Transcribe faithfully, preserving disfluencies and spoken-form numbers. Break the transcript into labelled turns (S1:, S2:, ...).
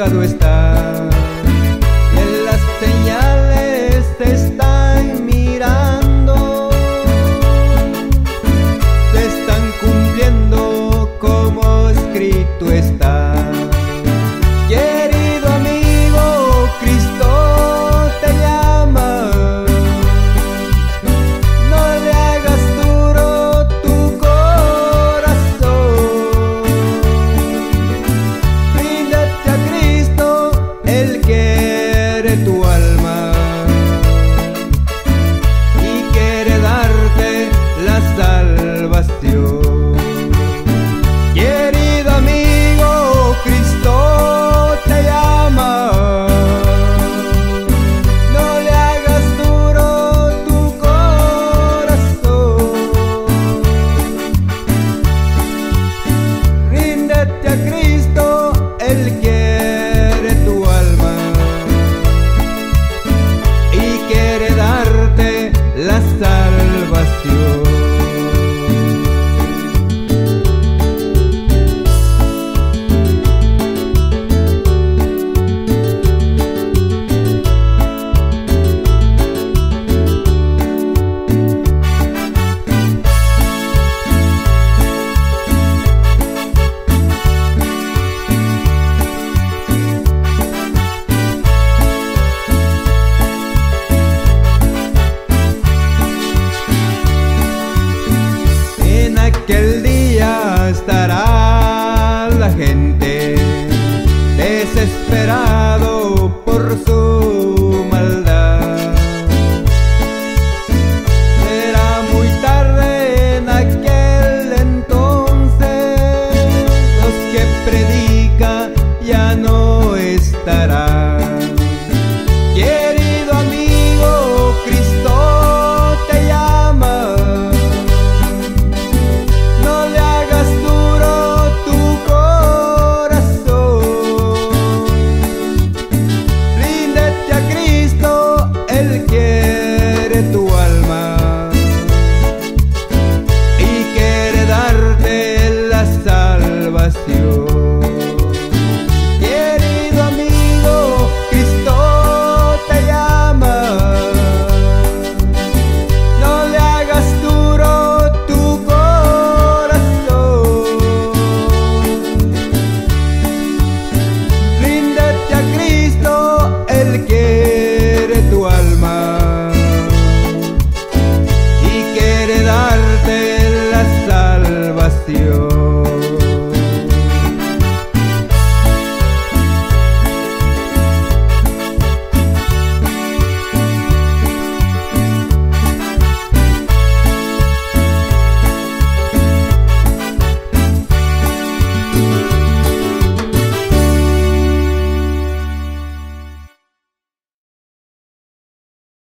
S1: llegado está. En las señales te están mirando, te están cumpliendo como escrito está. Querido amigo, Cristo te llama. No le hagas duro tu corazón. Ríndete a Cristo, Él quiere tu alma y quiere darte la salvación. Querido amigo, Cristo te llama. No le hagas duro tu corazón. Ríndete a Cristo, Él quiere tu alma y quiere darte la salvación. En aquel día estará la gente desesperado por su maldad. Será muy tarde en aquel entonces, los que predican ya no estarán. Querido amigo, Cristo te llama. No le hagas duro tu corazón. Ríndete a Cristo, Él quiere tu alma y quiere darte la salvación. Querido amigo, Cristo te llama. No le hagas duro tu corazón. Ríndete a Cristo, Él quiere tu alma y quiere darte la salvación.